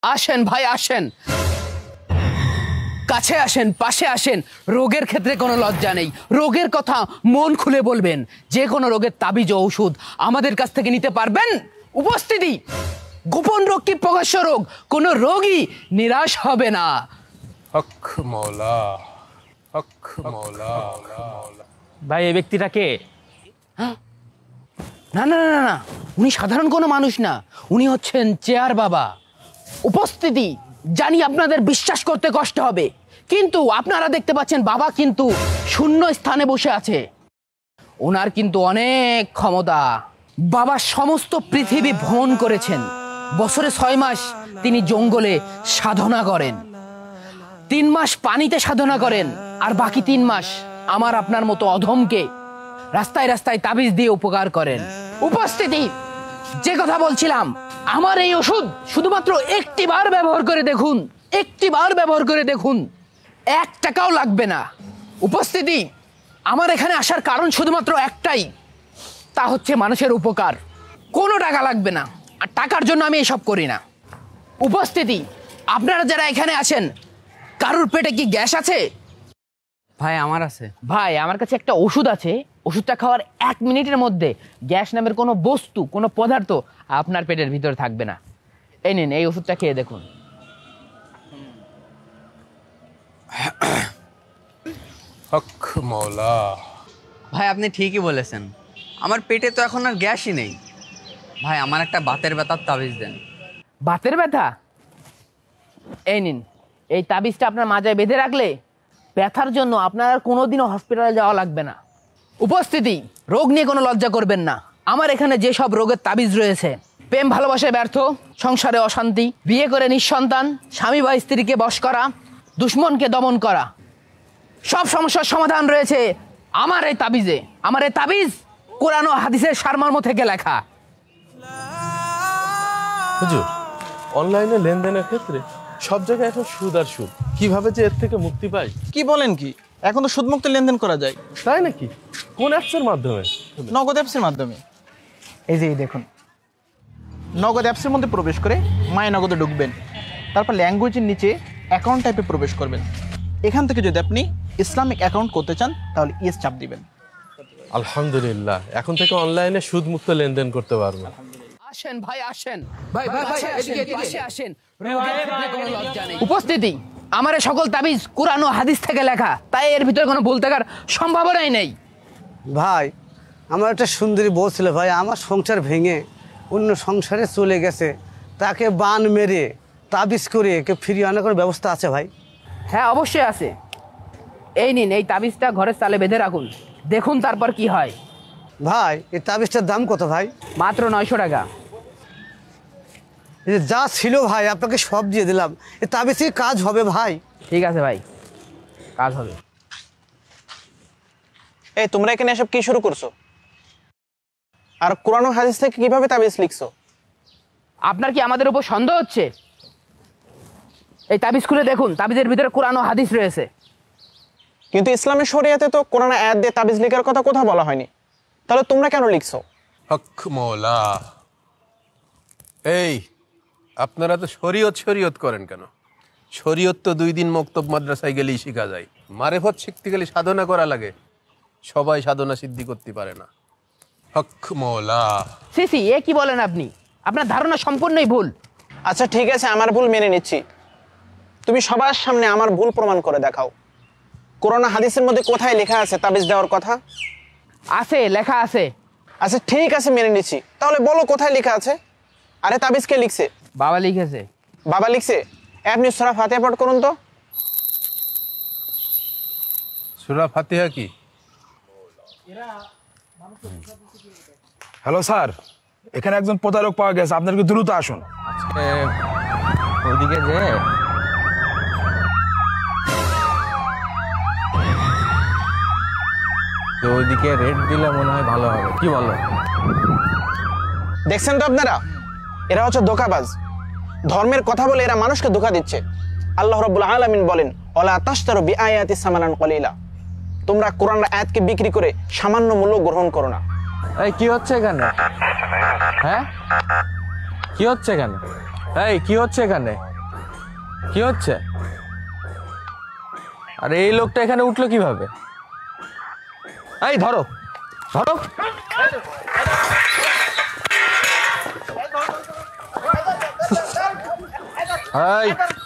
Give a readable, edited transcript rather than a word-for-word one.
আসেন ভাই আসেন, কাছে আসেন, পাশে আসেন। রোগের ক্ষেত্রে কোনো লজ্জা নেই, রোগের কথা মন খুলে বলবেন। যে কোনো রোগের তাবিজ ও ঔষধ আমাদের কাছ থেকে নিতে পারবেন। উপস্থিতি, গোপন রোগ কি প্রকাশ্য রোগ, কোনো রোগী নিরাশ হবে না। হক মওলা, হক মওলা। ভাই এই ব্যক্তিটা কে? না না না না, উনি সাধারণ কোনো মানুষ না, উনি হচ্ছেন চেয়ার বাবা। উপস্থিতি, জানি আপনাদের বিশ্বাস করতে কষ্ট হবে, কিন্তু আপনারা দেখতে পাচ্ছেন বাবা কিন্তু শূন্য স্থানে বসে আছে। ওনার কিন্তু অনেক ক্ষমতা। বাবা সমস্ত পৃথিবী ভ্রমণ করেছেন। বছরে 6 মাস তিনি জঙ্গলে সাধনা করেন, 3 মাস পানিতে সাধনা করেন, আর বাকি 3 মাস আমার আপনার মতো অধমকে রাস্তায় রাস্তায় তাবিজ দিয়ে উপকার করেন। উপস্থিতি, যে কথা বলছিলাম, আমার এই ওষুধ শুধুমাত্র একটি বার ব্যবহার করে দেখুন, একটি বার ব্যবহার করে দেখুন, 1 টাকাও লাগবে না। উপস্থিতি, আমার এখানে আসার কারণ শুধুমাত্র একটাই, তা হচ্ছে মানুষের উপকার। কোনো টাকা লাগবে না, আর টাকার জন্য আমি এসব করি না। উপস্থিতি, আপনারা যারা এখানে আছেন, কারুর পেটে কি গ্যাস আছে? ভাই আমার আছে। ভাই আমার কাছে একটা ওষুধ আছে, ওষুধটা খাওয়ার 1 মিনিটের মধ্যে গ্যাস নামের কোনো বস্তু, কোনো পদার্থ আপনার পেটের ভিতরে থাকবে না। এই নিন, এই ওষুধটা খেয়ে দেখুন। হক মওলা। ভাই আপনি ঠিকই বলেছেন, আমার পেটে তো এখন আর গ্যাসই নেই। ভাই আমার একটা বাতের ব্যথার তাবিজ দেন। বাতের ব্যথা? এই নিন, এই তাবিজটা আপনার মাজায় বেঁধে রাখলে ব্যথার জন্য আপনার আর কোনোদিনও হসপিটালে যাওয়া লাগবে না। উপস্থিতি, রোগ নিয়ে কোনো লজ্জা করবেন না। আমার এখানে যেসব রোগের তাবিজ রয়েছে, প্রেম ভালোবাসায় ব্যর্থ, সংসারে অশান্তি, বিয়ে করে নিঃসন্তান, স্বামী বা স্ত্রীকে বশ করা, দুশ্মনকে দমন করা, সব সমস্যার সমাধান রয়েছে আমার এই তাবিজে। আমার এই তাবিজ কোরআন ও হাদিসের সারমর্ম থেকে লেখা। হুজুর, অনলাইনে লেনদেনের ক্ষেত্রে সব জায়গায় এখন সুদ আর সুদ, কিভাবে যে এর থেকে মুক্তি পাই? কি বলেন কি, এখন তো সুদমুক্ত লেনদেন করা যায়। তাই নাকি? কোন অ্যাপসের মাধ্যমে? নগদ অ্যাপসের মাধ্যমে। এই যে দেখুন, নগদ অ্যাপসের মধ্যে প্রবেশ করে মাই নগদে ঢুকবেন, তারপর ল্যাঙ্গুয়েজের নিচে অ্যাকাউন্ট টাইপে প্রবেশ করবেন। এখান থেকে যদি আপনি ইসলামিক অ্যাকাউন্ট করতে চান তাহলে ইয়েস চাপ দিবেন। আলহামদুলিল্লাহ, এখন থেকে অনলাইনে সুদ মুক্ত লেনদেন করতে পারবো। আসেন ভাই আসেন, ভাই ভাই ভাই এদিকে পাশে আসেন। কোনো লজ্জা নেই। উপস্থিতি, আমার এই সকল তাবিজ কুরআন ও হাদিস থেকে লেখা, তাই এর ভিতরে কোনো ভুল থাকার সম্ভাবনাই নেই। ভাই আমার একটা সুন্দরী বউ ছিল ভাই, আমার সংসার ভেঙে অন্য সংসারে চলে গেছে, তাকে বান মেরে তাবিজ করে কে ফিরিয়ে আনার কোনো ব্যবস্থা আছে ভাই? হ্যাঁ অবশ্যই আছে। এই নিন, এই তাবিজটা ঘরের চালে বেঁধে রাখুন, দেখুন তারপর কি হয়। ভাই এই তাবিজটার দাম কত ভাই? মাত্র 900 টাকা। এই যে যা ছিল ভাই আপনাকে সব দিয়ে দিলাম, এই তাবিজে কাজ হবে ভাই? ঠিক আছে ভাই, কাজ হবে। এই তোমরা এখানে এসব কি শুরু করছো? আর কোরআন ও হাদিস থেকে কিভাবে তাবিজ লিখছো? আপনার কি আমাদের উপর সন্দেহ হচ্ছে? এই তাবিজ খুলে দেখুন, তাবিজের ভিতরে কোরআন ও হাদিস রয়েছে। কিন্তু ইসলামের শরিয়াতে তো কোরআন আয়াত দিয়ে তাবিজ লেখার কথা কোথাও বলা হয়নি, তাহলে তোমরা কেন লিখছো? হক মওলা। এই আপনারা তো শরীয়ত শরীয়ত করেন কেন? শরীয়ত তো 2 দিন মক্তব মাদ্রাসায় গেলেই শেখা যায়। মারেফত শিখতে গেলে সাধনা করা লাগে, সবাই সাধনা সিদ্ধি করতে পারে না। হক মওলা। সিসি, এ কি বলেন আপনি? আপনার ধারণা সম্পূর্ণই ভুল। আচ্ছা ঠিক আছে, আমার ভুল মেনে নিচ্ছি। তুমি সবার সামনে আমার ভুল প্রমাণ করে দেখাও। কোরআন হাদিসের মধ্যে কোথায় লেখা আছে তাবিজ দেওয়ার কথা? আছে, লেখা আছে। আচ্ছা ঠিক আছে, মেনে নিচ্ছি, তাহলে বলো কোথায় লেখা আছে? আরে তাবিজ কে লিখছে? বাবা লিখেছে। বাবা লিখছে? আপনি সূরা ফাতিহা পাঠ করুন তো। সূরা ফাতিহা কি? হ্যালো স্যার, এখানে একজন প্রতারক পাওয়া গেছে, আপনাদেরকে দ্রুত আসুন। ওইদিকে যে ওইদিকে রেড দিলে মনে হয় ভালো হবে, কি বলো? দেখছেন তো আপনারা, এরা হচ্ছে ধোঁকাবাজ। ধর্মের কথা বলে এরা মানুষকে ধোঁকা দিচ্ছে। আল্লাহ রাব্বুল আলামিন বলেন, ওয়ালা তাশতারু বিআয়াতি সামানান কলিলা, তোমরা কোরআনের আয়াতকে বিক্রি করে সামান্য মূল্য গ্রহণ করো না। এই কি হচ্ছে এখানে? হ্যাঁ কি হচ্ছে এখানে? এই কি হচ্ছে এখানে? কি হচ্ছে? আরে এই লোকটা এখানে উঠলো কিভাবে? এই ধরো ধরো। এই